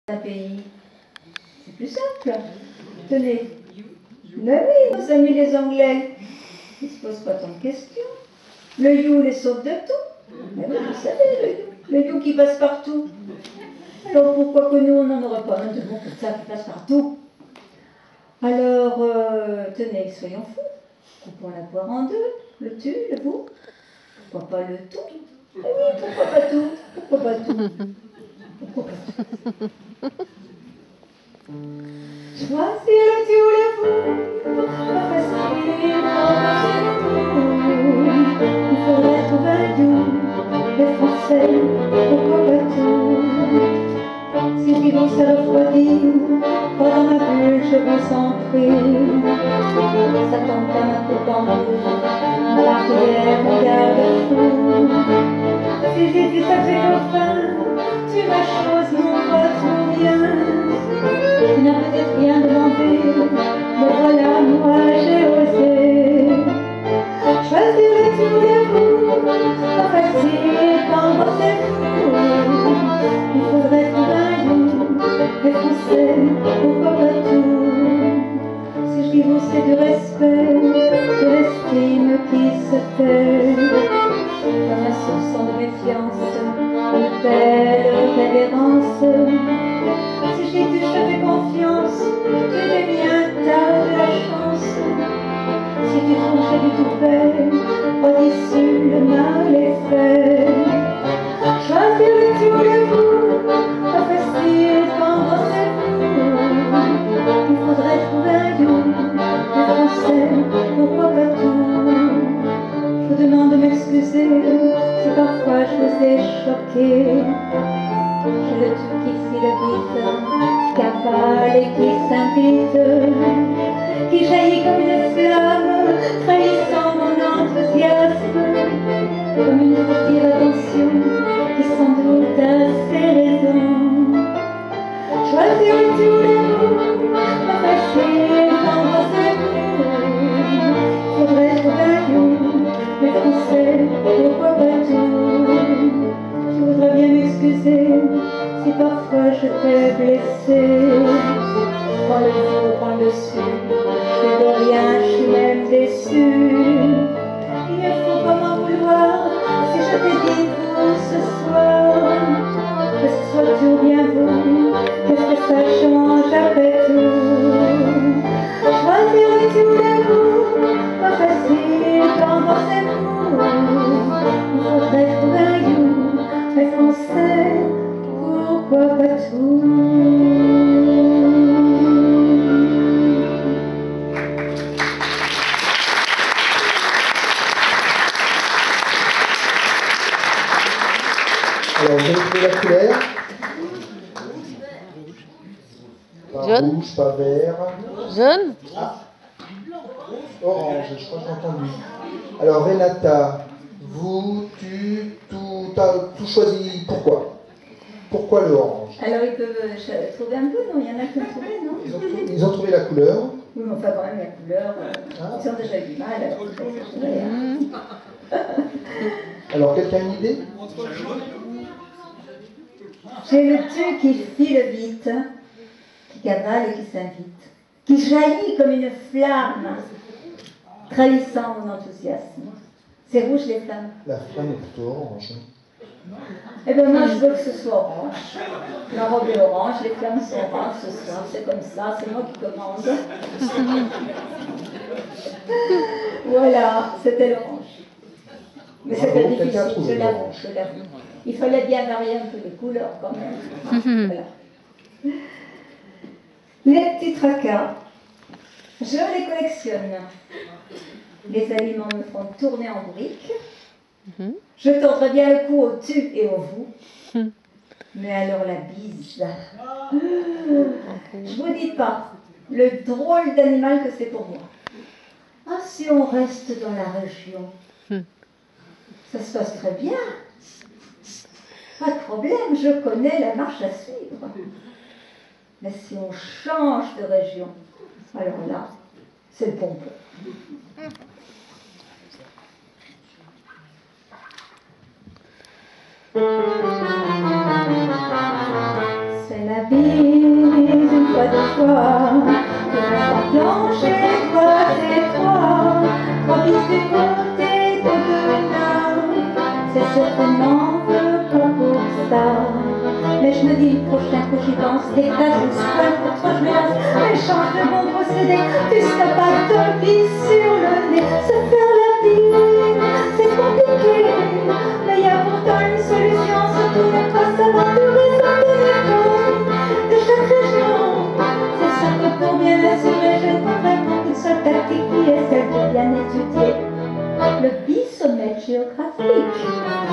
Un pays. C'est plus simple. Tenez. Mais oui, nos amis les Anglais. Ils ne se posent pas tant de questions. Le you les sauve de tout. Mais oui, vous savez, le you qui passe partout. Alors pourquoi que nous, on n'en aurait pas un de bon comme ça qui passe partout? Alors, tenez, soyons fous. Coupons la poire en deux. Le tu, le vous. Pourquoi pas le tout? Eh oui, pourquoi pas tout? Pourquoi pas tout? Pourquoi pas tout? Choisir le tu ou le vous, pas facile, il faudrait trouver un you, les Français, pourquoi pas tout? Si vivons se refroidir, pas dans ma bulle, je vous en prie. Ça tombe comme un coup de bambou, ma barrière, mon garde-fou. Si j'ai dit ça fait enfin, tu ma chose, mon votre bien. Tu n'as peut-être rien demandé, mais voilà, moi j'ai osé. Choisir le tout et vous, pas facile quand pensez-vous. Il faudrait trouver un you, les Français, pourquoi pas tout? Si je dis vous, c'est du respect, de l'estime qui se tait. Comme un soupçon de méfiance, une belle révérence. Si je dis que je te fais confiance, tu es des miens, t'as de la chance. Si tu trouves que j'ai du tout fait, pas d'issue, le mal est fait. Choisir le tout le vous, pas facile, qu'en pensez-vous? Il faudrait trouver un you, les Français, pourquoi pas tout? Je vous demande de m'excuser si parfois je vous ai choqué. J'ai le tout qui file vite, cavale et qui s'invite, qui jaillit comme une flamme, trahissant mon enthousiasme, comme une furtive attention qui sans doute a ses raisons. Choisir le tout le vous, pas facile, qu'en pensez-vous? Faudrait trouver un you, les Français, pourquoi pas tout? Je voudrais bien m'excuser si parfois je t'ai blessé. Quand le vous prend le dessus, je de rien, je suis même déçue. Il ne faut pas m'en vouloir si je t'ai dit vous ce soir. Que ce soit tout bien vous, qu'est-ce que ça change après tout? Choisir le tout le vous, pas facile, qu'en pensez-vous? Il faudrait trouver un you, les Français, pourquoi pas tout? Alors, vous avez trouvé la couleur? Pas jaune, rouge, pas vert. jaune, Ah, orange, je crois que j'ai entendu. Alors, Renata, vous, tu, tout, t'as tout choisi. Pourquoi? Pourquoi le orange? Alors ils peuvent trouver un peu, non? Il y en a qui ont trouvé, non? Ils ont trouvé la couleur. Oui, mais enfin quand même la couleur, ils ont déjà eu du mal, alors il faut trouver, hein. Alors, quelqu'un a une idée? J'ai le tu qui file vite, qui cavale et qui s'invite, qui jaillit comme une flamme, trahissant mon enthousiasme. C'est rouge les flammes. La flamme est plutôt orange. Eh bien moi je veux que ce soit orange. La robe est orange, les flammes sont oranges ce soir, c'est comme ça, c'est moi qui commande. Voilà, c'était l'orange. Mais c'était Bravo, quelqu'un a difficile, trouvé je l'avoue, l'orange. je l'avoue. Il fallait bien varier un peu les couleurs quand même. Voilà. Les petits tracas, je les collectionne. Les aliments me font tourner en briques. Je tendrai bien le coup au tu et au vous. Mais alors la bise, je vous dis pas le drôle d'animal que c'est pour moi. Ah, si on reste dans la région, ça se passe très bien. Pas de problème, je connais la marche à suivre. Mais si on change de région, alors là, c'est le pompon. C'est la bise une fois, deux fois, tout reste en planche et toi c'est toi, trois bises du côté de Benoît, c'est certainement pas pour ça. Mais je me dis le prochain coup j'y pense, dès que t'as juste soin pour toi je me lance, mais change de bon procédé, tu seras pas de bise sur le nez, se faire la bise, c'est compliqué, mais y a pourtant une solution, surtout ne pas s'aventurer sans tenir compte de chaque région. C'est sûr que pour bien assurer, je ne vois vraiment qu'une seule tactique qui est celle de bien étudier le bisomètre géographique.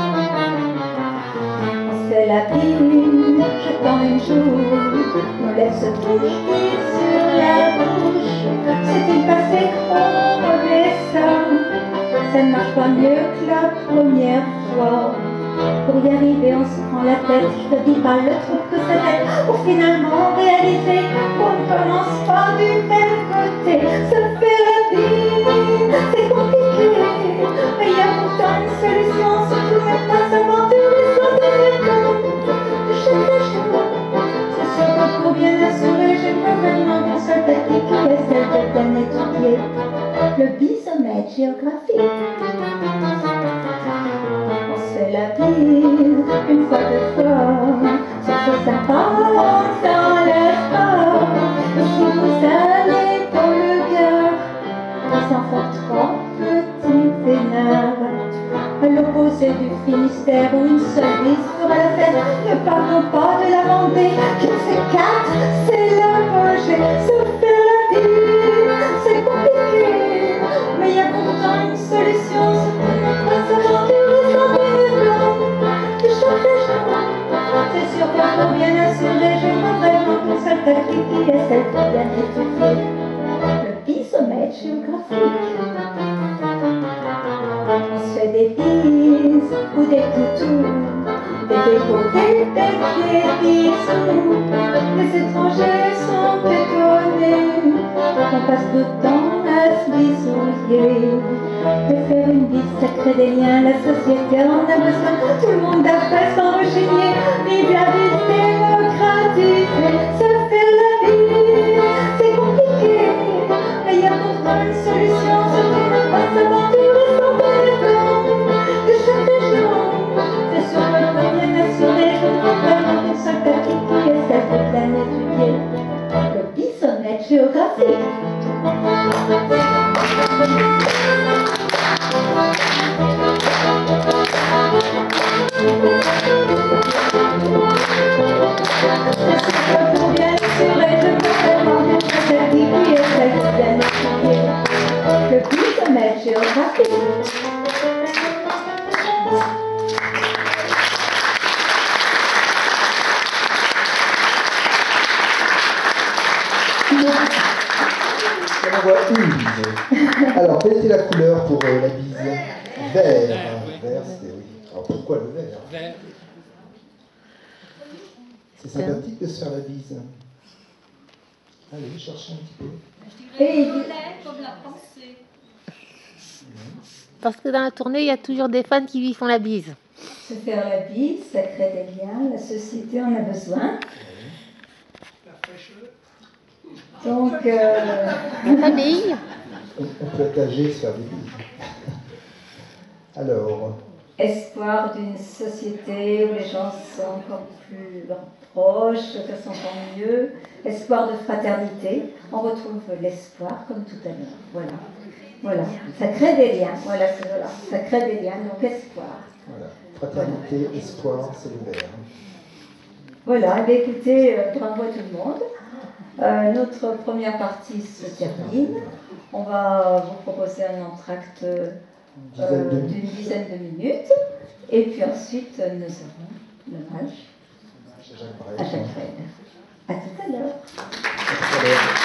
On se fait la bise, je tends une joue, nos lèvres se touchent vite sur la bouche. C'est-il passé, on remet ça, ça ne marche pas mieux que la première fois. Pour y arriver, on se prend la tête, je te dis pas le truc que ça fait, pour finalement réaliser qu'on ne commence pas du même côté. Se faire la bise, c'est compliqué, mais y a pourtant une solution, surtout ne pas s'aventurer sans tenir compte de chaque région. C'est sûr que pour bien assurer, j'ai pas vraiment qu'une seule technique qui est celle de bien étudier le bisomètre géographique. On se fait la bise une fois, deux fois, c'est sympa, ça enlève pas. Et si vous allez pour le cœur, ils en font trois petits peinards. À l'opposé du Finistère où une seule bise fera la fête, ne parlons pas de la Vendée, qui fait quatre, c'est l'apogée. Se faire la bise, c'est compliqué, mais y a pourtant une solution, surtout ne pas s'aventurer sans tenir compte de chaque région. C'est sûr que pour bien assurer, je vois vraiment qu'une seule tactique qui est celle de bien étudier le bisomètre géographique. On se fait des bises ou des toutous, des décolletés, des pieds, des bisous. Les étrangers sont étonnés qu'on passe tout le temps à se bisouiller. Mais faire une bise, ça crée des liens, la société en a besoin. Tout le monde d'après s'en rechigner, vive la bise démocratisée. Se faire la bise, c'est compliqué, mais y a pourtant une solution, surtout ne pas s'aventurer sans tenir compte de chaque région. C'est sûr que pour bien assurer, je ne vois vraiment qu'une seule tactique qui est celle de bien étudier le bisomètre géographique. C'est sûr que pour bien assurer, je ne vois vraiment qu'une seule tactique qui est celle de bien étudier le bisomètre géographique. On en voit une bise. Alors, quelle était la couleur pour la bise? Vert. Vert, c'est oui. Alors, pourquoi le vert? Vert. C'est sympathique de se faire la bise. Allez, cherchez un petit peu. Je dirais le relais comme la pensée. Parce que dans la tournée, il y a toujours des fans qui lui font la bise. Se faire la bise, ça crée des liens, la société en a besoin. Donc, La famille. On peut être âgé et se faire des bises. Alors, espoir d'une société où les gens sont encore plus proches, que s'entendent mieux, espoir de fraternité. On retrouve l'espoir comme tout à l'heure. Voilà. Voilà. Ça crée des liens. Voilà, voilà. Ça crée des liens, donc espoir. voilà. Fraternité, voilà. Espoir, c'est le vert. Voilà, et écoutez, bravo à tout le monde. Notre première partie se termine. On va vous proposer un entracte d'une dizaine de minutes. Et puis ensuite, nous aurons l'hommage à Jacques Brel. À tout à l'heure.